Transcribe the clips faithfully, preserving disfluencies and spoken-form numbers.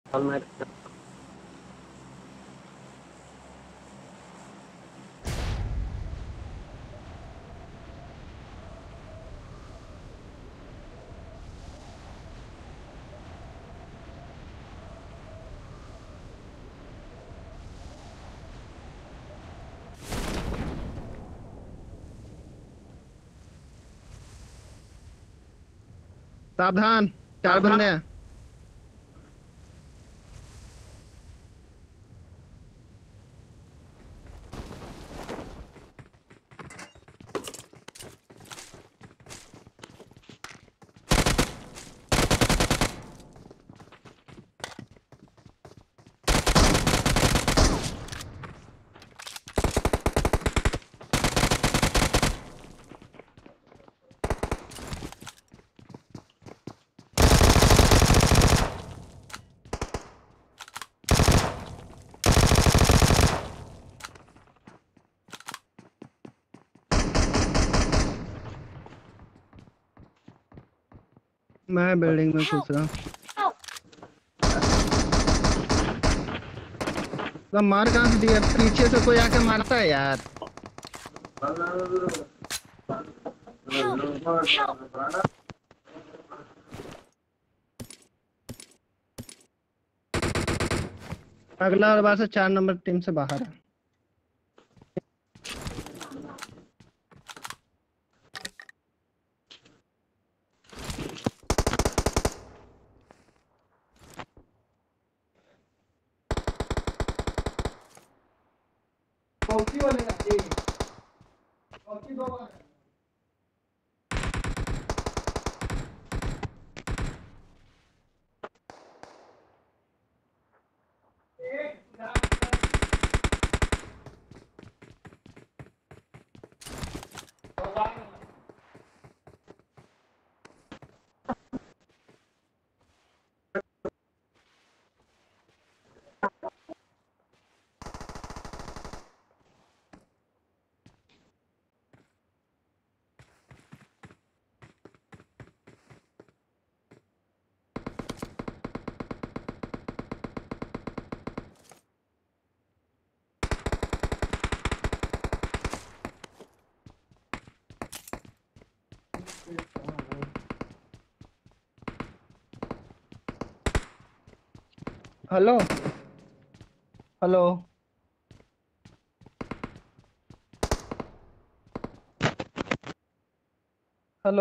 और मैं सावधान, चार सावधान। बंदे हैं। मैं बिल्डिंग में घुस रहा हूँ। तो मार कहाँ से दिया? पीछे से कोई आके मारता है यार। अगला और बार से चार नंबर टीम से बाहर है। कॉफी वाले का जी, कॉफी दो बार। Hello hello. हेलो।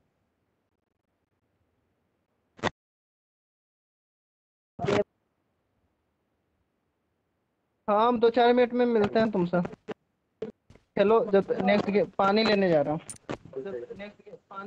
हाँ, हम दो चार मिनट में मिलते हैं तुमसे। चलो, जब नेक्स्ट पानी लेने जा रहा हूँ। जब नेक्स्ट पानी।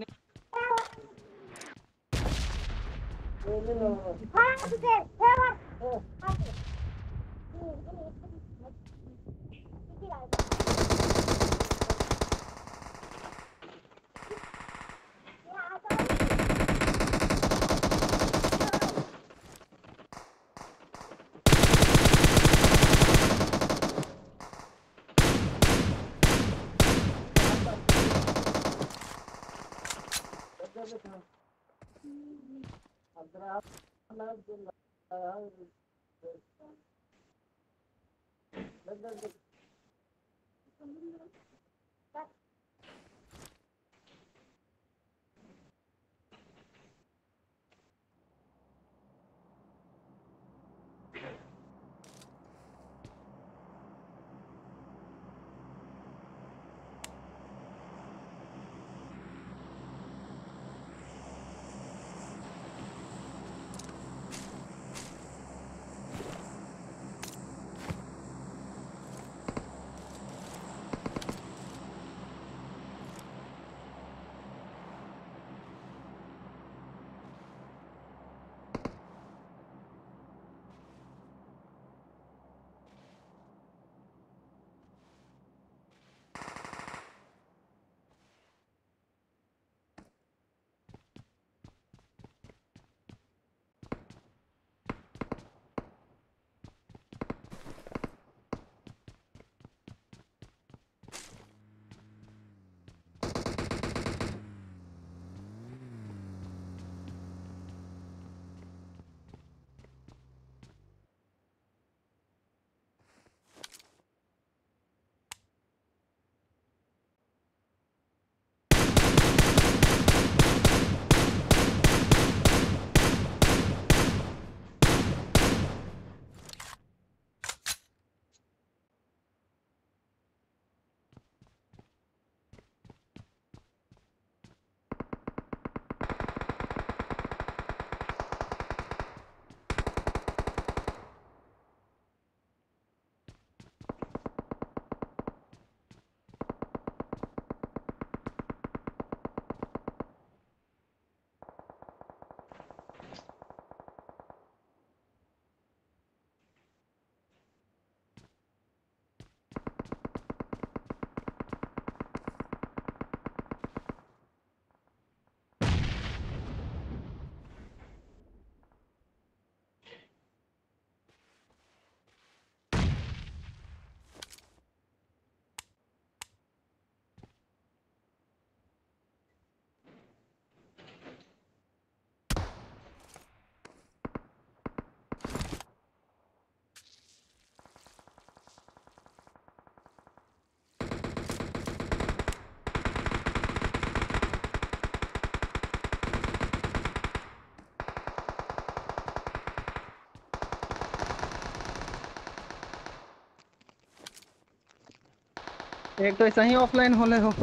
एक तो ऐसा ही ऑफलाइन होले हो।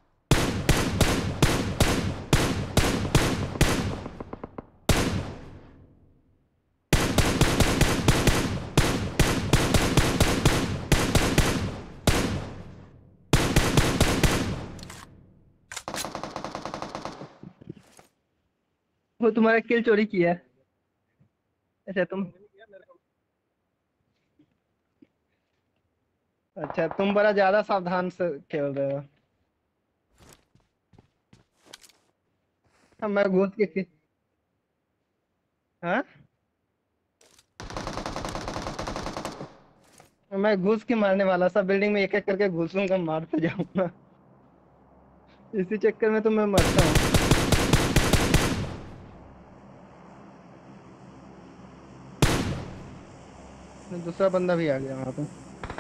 वो तुम्हारा किल चोरी किया है। अच्छा तुम, अच्छा तुम बड़ा ज्यादा सावधान से खेल रहे हो। हाँ, मैं घुस के, हाँ मैं घुस के मारने वाला, सब बिल्डिंग में एक एक करके घुसूंगा, मारते जाऊंगा। इसी चक्कर में तो मैं मरता हूँ। दूसरा बंदा भी आ गया वहां पे।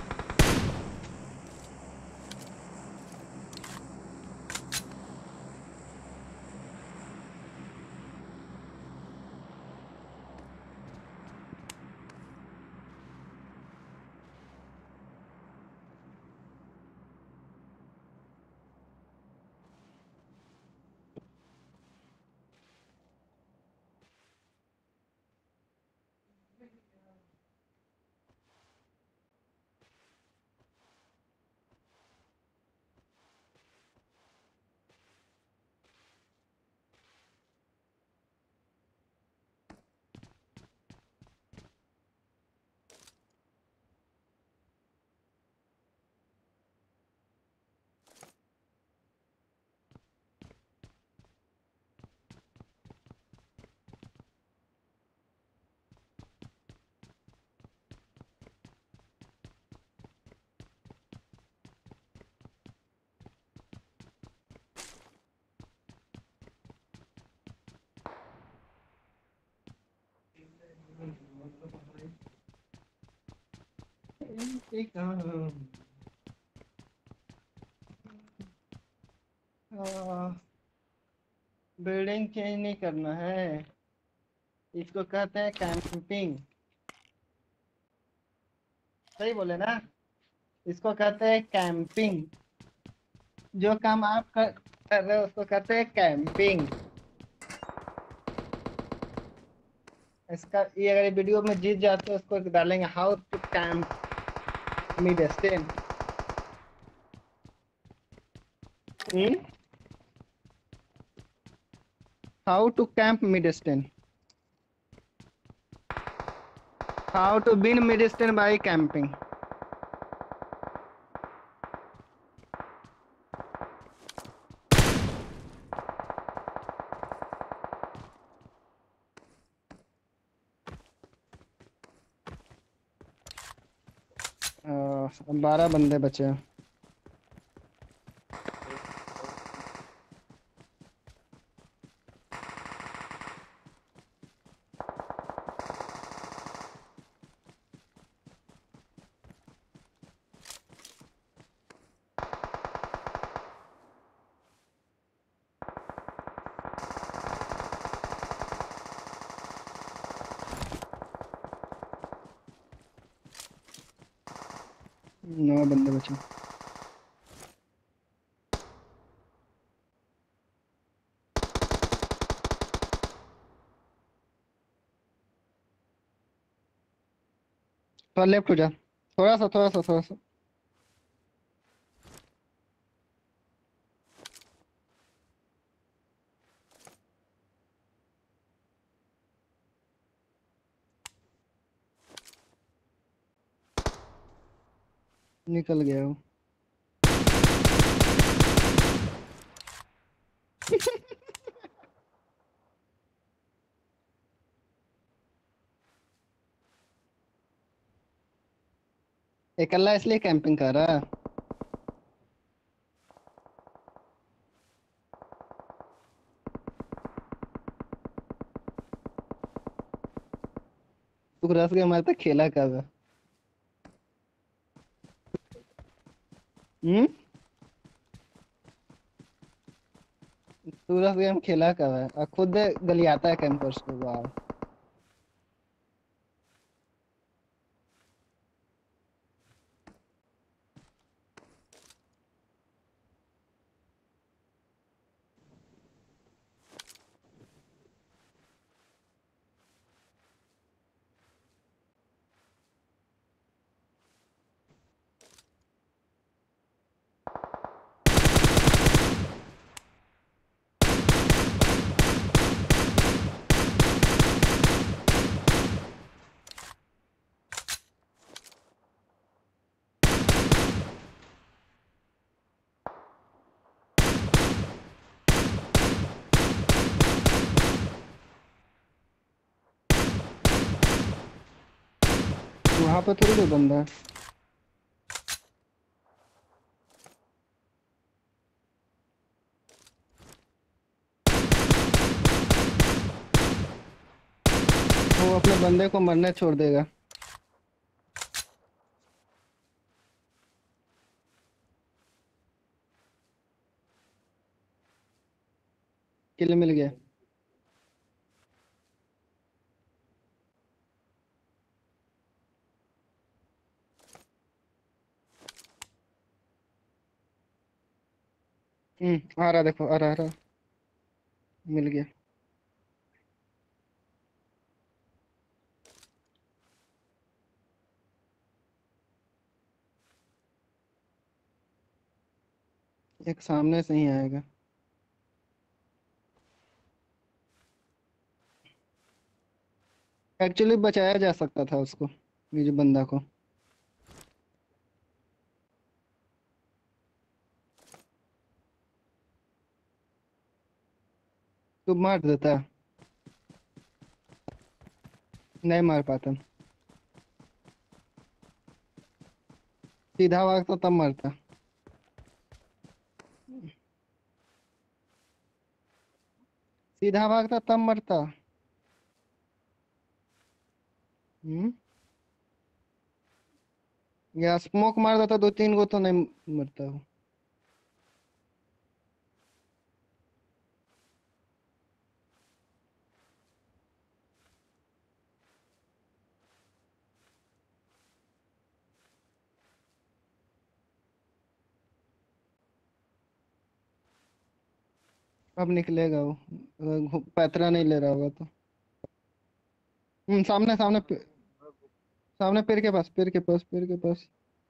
एक बिल्डिंग चेंज नहीं करना है, इसको कहते हैं कैंपिंग। सही बोले ना? इसको कहते हैं कैंपिंग। जो काम आप कर, कर रहे हो उसको कहते हैं कैंपिंग। इसका ये अगर ये वीडियो में जीत जाते हो उसको डालेंगे, how to camp mid stand. How to camp mid stand, how to win mid stand by camping. बारह बंदे बचे हैं। नौ बंदे बचे। थोड़ा लेफ्ट हो जा, थोड़ा सा थोड़ा सा थोड़ा सा। निकल गया वो। अकेला इसलिए कैंपिंग कर रहा है। तू रस के हमारे तक खेला कब है? हम्म। तू रस गेम खेला कब है और खुद गलियाता है कैंपर्स को, वाह। वहां पे थोड़ी कोई बंदा है। वो अपने बंदे को मरने छोड़ देगा। किल मिल गया। हम्म, आ रहा, देखो आ रहा, आ रहा। मिल गया। एक सामने से ही आएगा। एक्चुअली बचाया जा सकता था उसको, ये जो बंदा को। तू मार देता। नहीं मार पाता। सीधा भागता तब मरता। सीधा भागता तब मरता। हम्म। या स्मोक मार देता दो तीन को तो नहीं मरता वो। अब निकलेगा वो, अगर घु- पैतरा नहीं ले रहा होगा तो। हम्म, सामने सामने पे- सामने पेड़ के पास, पेड़ के पास, पेड़ के पास।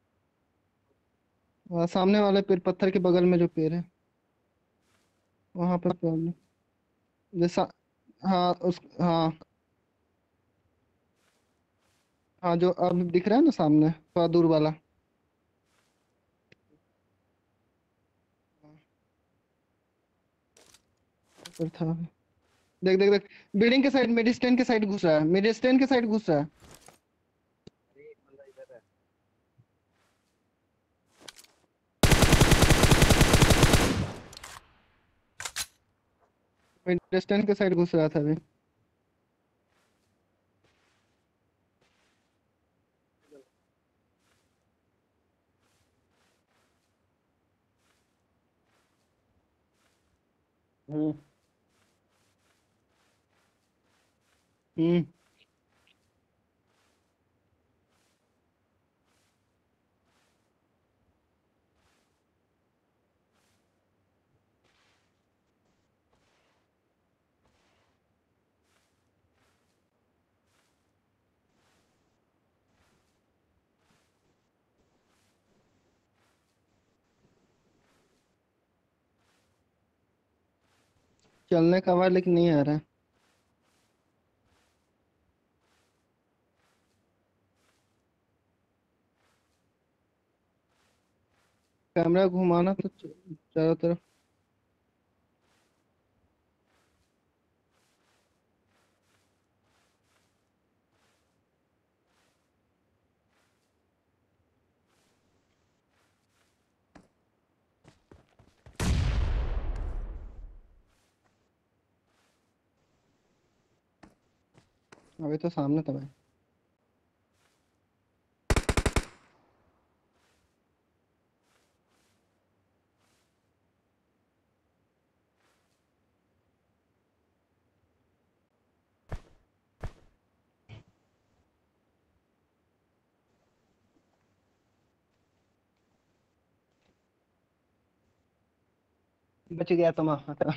वहाँ सामने वाले पेड़, पत्थर के बगल में जो पेड़ है, वहां पर सामने। जैसा। हाँ उस, हाँ। हाँ, जो अब दिख रहा है ना सामने, थोड़ा दूर वाला। ऊपर था। देख देख देख। बिल्डिंग के साइड, मिड स्टैंड के साइड घुस रहा है, मिड स्टैंड के साइड घुस रहा है। मिड स्टैंड के साइड घुस रहा था अभी। हम्म। हम्म। चलने का आवाज लेकिन नहीं आ रहा है। कैमरा घुमाना तो च- चारों तरफ। अभी तो सामने था भाई। बच गया तो वहां का।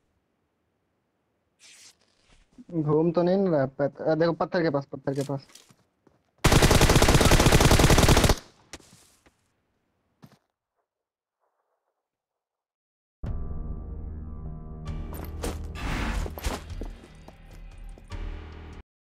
घूम तो नहीं ना रहा, पत- देखो पत्थर के पास, पत्थर के पास।